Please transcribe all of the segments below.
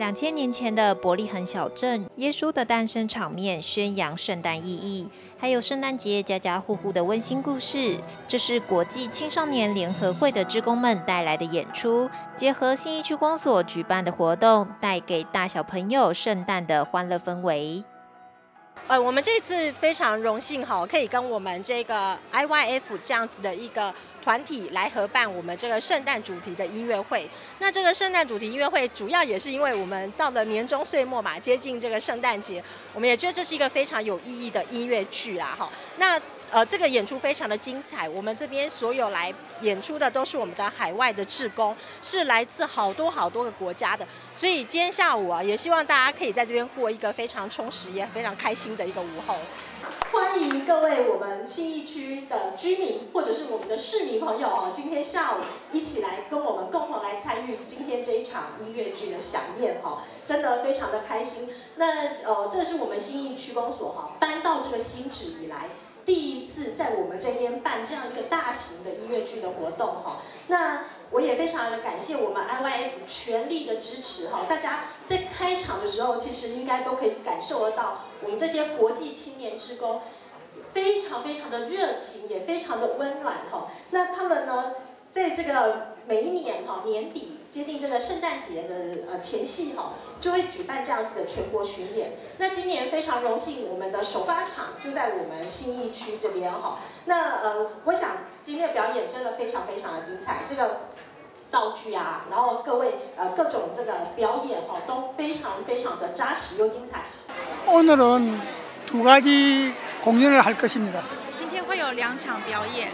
2000年前的伯利恒小镇，耶稣的诞生场面宣扬圣诞意义，还有圣诞节家家户户的温馨故事。这是国际青少年联合会的志工们带来的演出，结合信义区公所举办的活动，带给大小朋友圣诞的欢乐氛围。 我们这次非常荣幸可以跟我们这个 IYF 这样子的一个团体来合办我们这个圣诞主题的音乐会。那这个圣诞主题音乐会主要也是因为我们到了年终岁末嘛，接近这个圣诞节，我们也觉得这是一个非常有意义的音乐剧啦。那这个演出非常的精彩，我们这边所有来演出的都是我们的海外的志工，是来自好多个国家的，所以今天下午也希望大家可以在这边过一个非常充实也非常开心的一个午后。欢迎各位我们信义区的居民或者是我们的市民朋友今天下午一起来跟我们共同来参与今天这一场音乐剧的飨宴真的非常的开心。那这是我们信义区公所搬到这个新址以来第一次在我们这边办这样一个大型的音乐剧的活动那我也非常的感谢我们 IYF 全力的支持大家在开场的时候其实应该都可以感受得到，我们这些国际青年志工非常的热情，也非常的温暖那他们呢，在这个每一年年底接近这个圣诞节的前夕就会举办这样子的全国巡演。那今年非常荣幸，我们的首发场就在我们信义区这边那我想今天的表演真的非常的精彩，这个道具然后各位各种这个表演都非常的扎实又精彩。 오늘은 두 가지 공연을 할 것입니다. 今天会有2场表演。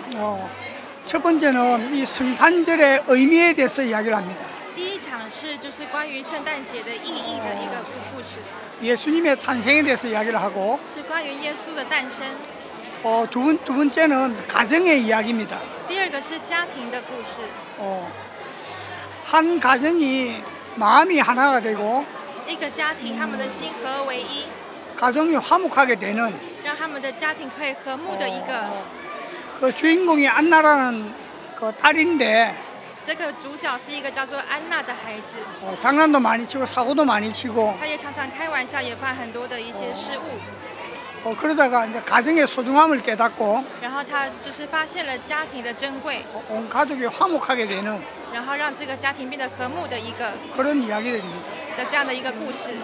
첫 번째는 이 성탄절의 의미에 대해서 이야기를 합니다. 第一场是就是关于圣诞节的意义的一个故事。 예수님의 탄생에 대해서 이야기를 하고 是关于耶稣的诞生。 두 번째는 가정의 이야기입니다. 第二个是家庭的故事。 한 가정이 마음이 하나가 되고 一个家庭他们的心合为一， 가정이 화목하게 되는 让他们的家庭可以和睦的一个。 그 주인공이 안나라는 그 딸인데 这个主角是一个叫做安娜的孩子， 장난도 많이 치고 사고도 많이 치고 他也常常开玩笑，也犯很多的一些失误。 그러다가 이제 가정의 소중함을 깨닫고 然后他就是发现了家庭的珍贵， 온 가족이 화목하게 되는 然后让这个家庭变得和睦的一个 그런 이야기들입니다. 的这样的一个故事。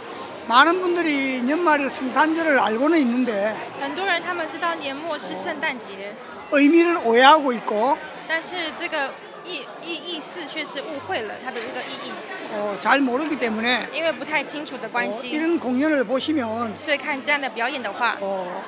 많은 분들이 연말에 성탄절을 알고는 있는데 很多人他们知道年末是圣诞节， 의미를 오해하고 있고 但是这个意思却是误会了它的这个意义， 잘 모르기 때문에 因为不太清楚的关系， 이런 공연을 보시면 所以看这样的表演的话，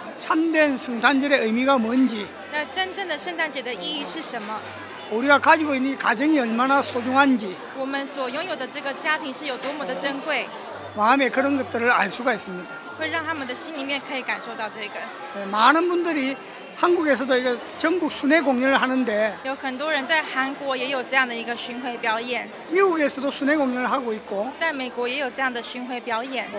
참된 성탄절의 의미가 뭔지 那真正的圣诞节的意义是什么？ 우리가 가지고 있는 이 가정이 얼마나 소중한지 我们所拥有的这个家庭是有多么的珍贵， 마음에 그런 것들을 알 수가 있습니다. 会让他们的心里面可以感受到这个。 많은 분들이 한국에서도 이거 전국 순회 공연을 하는데 有很多人在韩国也有这样的一个巡回表演， 미국에서도 순회 공연을 하고 있고 在美国也有这样的巡回表演，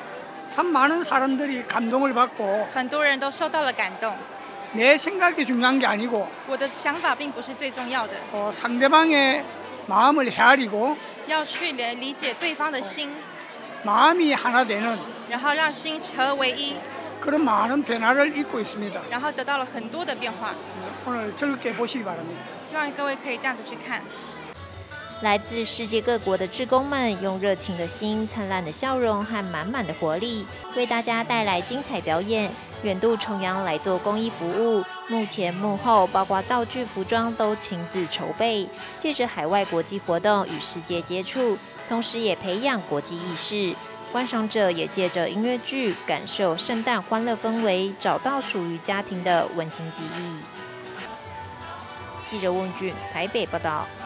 참 많은 사람들이 감동을 받고 很多人都受到了感动。 내 생각이 중요한 게 아니고 我的想法并不是最重要的， 상대방의 마음을 헤아리고 要去理解对方的心， 마음이 하나 되는 然后让心合为一， 그런 많은 변화를 입고 있습니다. 然后得到了很多的变化。 오늘 즐겁게 보시기 바랍니다. 希望各位可以这样子去看。 来自世界各国的志工们，用热情的心、灿烂的笑容和满满的活力，为大家带来精彩表演。远渡重洋来做公益服务，幕前幕后，包括道具、服装都亲自筹备，借着海外国际活动与世界接触，同时也培养国际意识。观赏者也借着音乐剧感受圣诞欢乐氛围，找到属于家庭的温馨记忆。记者问俊，台北报道。